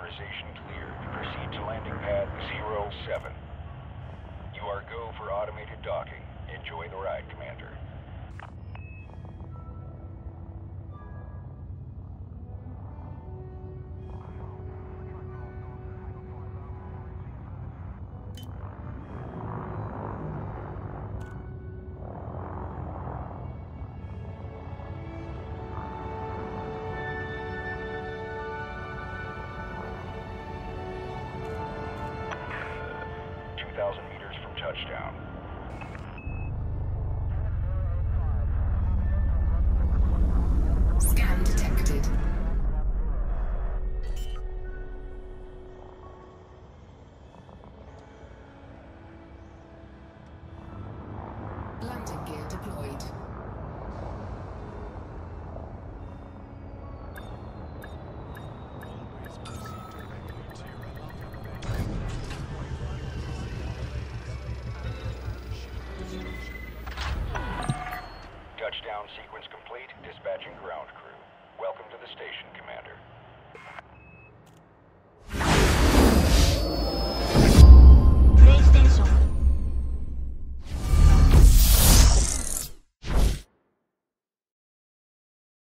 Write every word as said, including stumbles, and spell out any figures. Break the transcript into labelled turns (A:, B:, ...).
A: Authorization cleared. Proceed to landing pad zero seven. You are go for automated docking. Enjoy the ride, Commander. two thousand meters from touchdown.
B: Scan detected. Landing gear deployed.